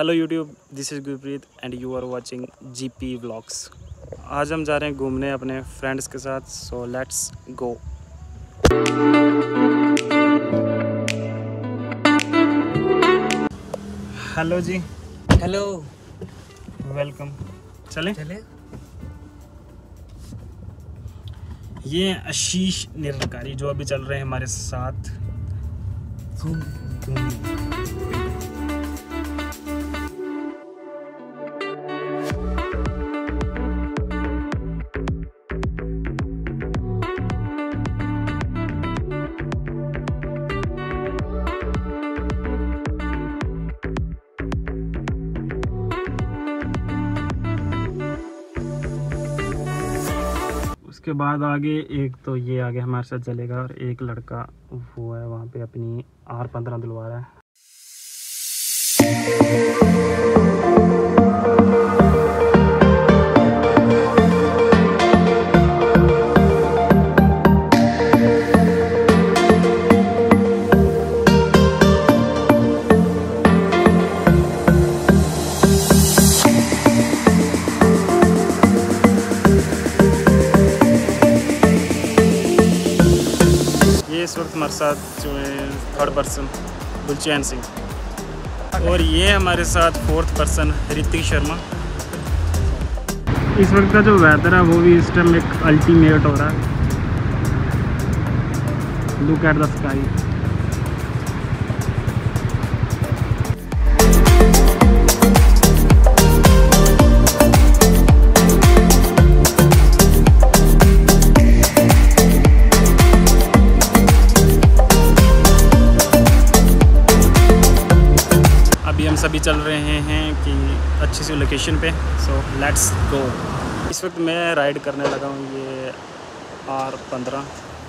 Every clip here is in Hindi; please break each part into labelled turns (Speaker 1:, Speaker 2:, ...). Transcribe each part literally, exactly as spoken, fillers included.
Speaker 1: Hello YouTube, this is Gurpreet and you are watching GP vlogs. आज हम जा रहे हैं घूमने अपने फ्रेंड्स के साथ, सो लेट्स गो। हेलो जी।
Speaker 2: Hello,
Speaker 1: welcome. चलें
Speaker 2: चले।
Speaker 1: ये आशीष निरंकारी जो अभी चल रहे हैं हमारे साथ घूमने। उसके बाद आगे एक तो ये आगे हमारे साथ चलेगा और एक लड़का वो है वहाँ पे अपनी आर पंद्रह दिलवा रहा है। इस वक्त हमारे साथ जो है थर्ड पर्सन गुलचैन सिंह और ये हमारे साथ फोर्थ पर्सन ऋतिक शर्मा। इस वक्त का जो वेदर है वो भी इस टाइम एक अल्टीमेट हो रहा है। Look at the sky. हम सभी चल रहे हैं कि अच्छी सी लोकेशन पे, सो लेट्स गो। इस वक्त मैं राइड करने लगा हूँ ये आर पंद्रह।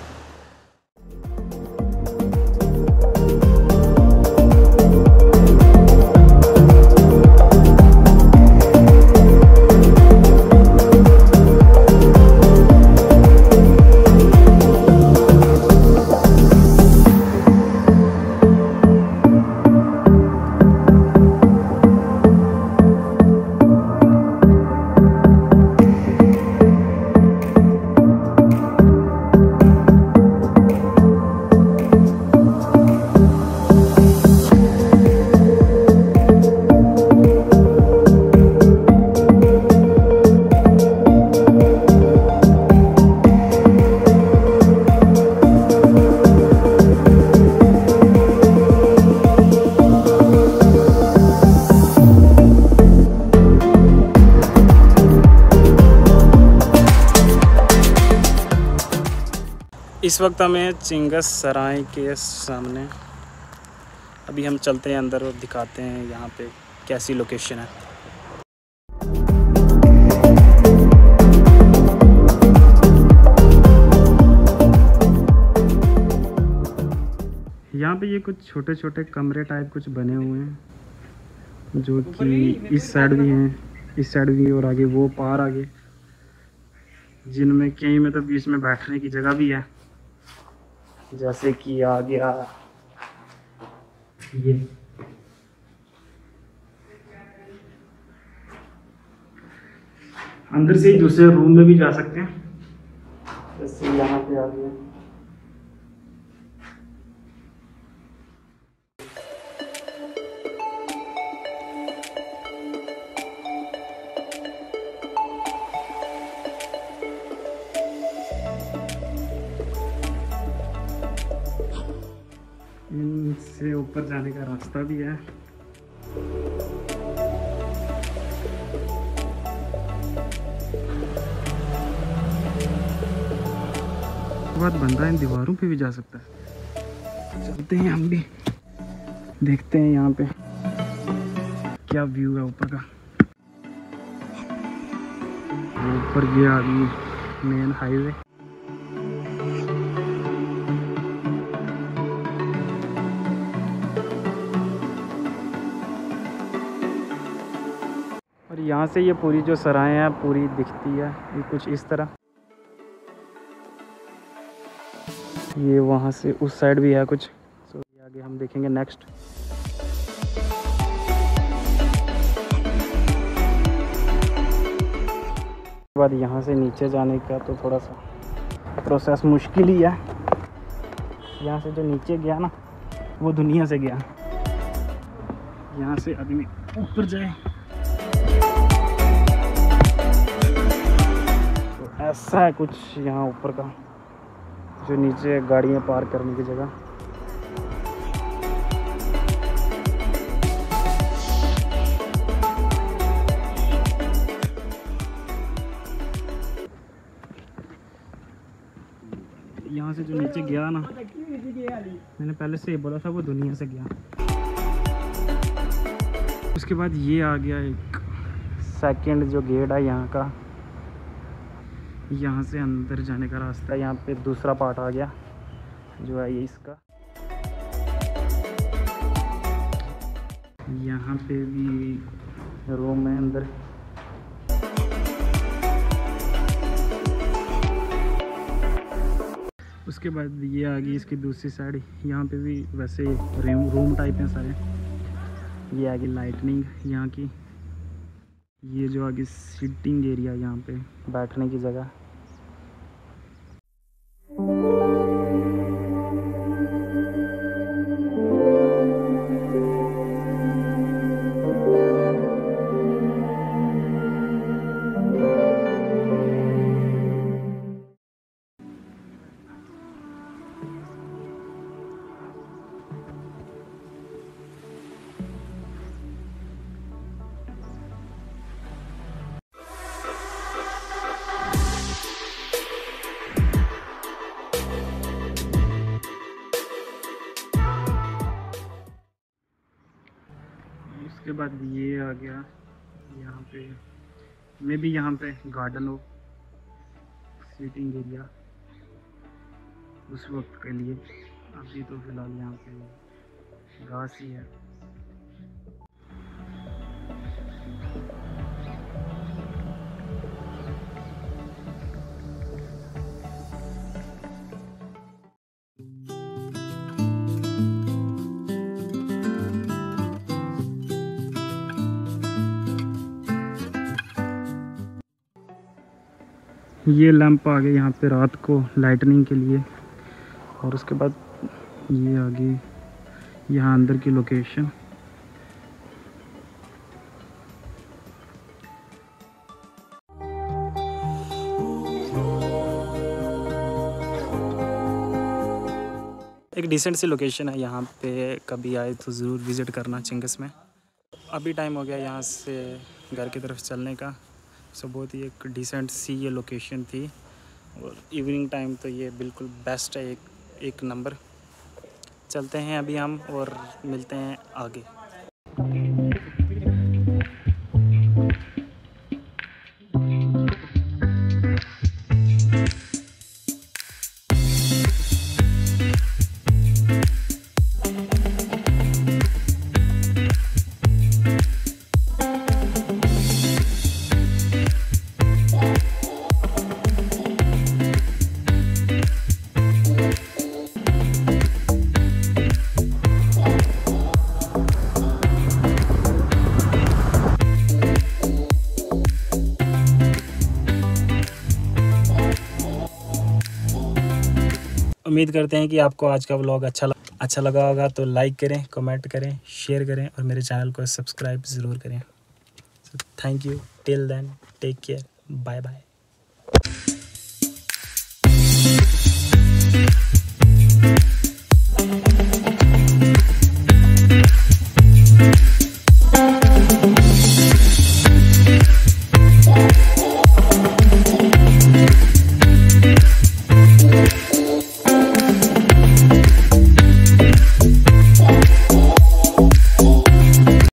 Speaker 1: इस वक्त हमें चिंगस सराय के सामने, अभी हम चलते हैं अंदर और दिखाते हैं यहाँ पे कैसी लोकेशन है। यहाँ पे ये कुछ छोटे छोटे कमरे टाइप कुछ बने हुए हैं जो कि इस साइड भी हैं, इस साइड भी, और आगे वो पार आगे, जिनमें कहीं में तो बीच में बैठने की जगह भी है, जैसे कि आ गया ये। अंदर से ही दूसरे रूम में भी जा सकते हैं, जैसे यहाँ पे आ गया। इनसे ऊपर जाने का रास्ता भी है। बहुत बंदा इन दीवारों पे भी जा सकता है। चलते हैं हम भी, देखते हैं यहाँ पे क्या व्यू है ऊपर का। ऊपर गया अभी मेन हाईवे। और यहाँ से ये पूरी जो सराय है पूरी दिखती है, ये कुछ इस तरह। ये वहाँ से उस साइड भी है कुछ, तो आगे हम देखेंगे नेक्स्ट। बाद यहाँ से नीचे जाने का तो थोड़ा सा प्रोसेस मुश्किल ही है। यहाँ से जो नीचे गया ना वो दुनिया से गया। यहाँ से आदमी ऊपर जाए तो ऐसा है कुछ यहाँ ऊपर का, जो नीचे गाड़ियाँ पार्क करने की जगह। यहाँ से जो नीचे गया ना, मैंने पहले से ही बोला था वो दुनिया से गया। उसके बाद ये आ गया एक सेकंड जो गेट है यहाँ का, यहाँ से अंदर जाने का रास्ता। यहाँ पे दूसरा पार्ट आ गया जो है ये इसका। यहाँ पे भी रूम है अंदर। उसके बाद ये आ गई इसकी दूसरी साइड। यहाँ पे भी वैसे रूम रूम टाइप हैं सारे। ये आ गई लाइटनिंग यहाँ की। ये जो आगे सिटिंग एरिया, यहाँ पे बैठने की जगह। उसके बाद ये आ गया यहाँ पे, मे भी यहाँ पे गार्डन हो, सीटिंग एरिया उस वक्त के लिए। अभी तो फिलहाल यहाँ पे घास ही है। ये लैंप आ गए यहाँ पे रात को लाइटनिंग के लिए। और उसके बाद ये आ गई यहाँ अंदर की लोकेशन। एक डिसेंट सी लोकेशन है यहाँ पे, कभी आए तो ज़रूर विज़िट करना चिंगस में। अभी टाइम हो गया यहाँ से घर की तरफ चलने का। सो बहुत ही एक डिसेंट सी ये लोकेशन थी, और इवनिंग टाइम तो ये बिल्कुल बेस्ट है, एक एक नंबर। चलते हैं अभी हम और मिलते हैं आगे। उम्मीद करते हैं कि आपको आज का व्लॉग अच्छा लगा अच्छा लगा होगा तो लाइक करें, कमेंट करें, शेयर करें और मेरे चैनल को सब्सक्राइब ज़रूर करें। So thank you, till then take care, bye bye.